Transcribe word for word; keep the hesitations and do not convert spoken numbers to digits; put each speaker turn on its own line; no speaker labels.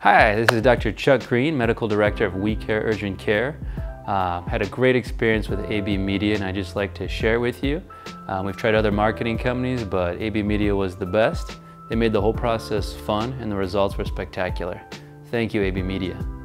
Hi, this is Doctor Chuck Green, Medical Director of We Care Urgent Care. Uh, had a great experience with A B Media and I'd just like to share it with you. Um, we've tried other marketing companies, but A B Media was the best. They made the whole process fun and the results were spectacular. Thank you, A B Media.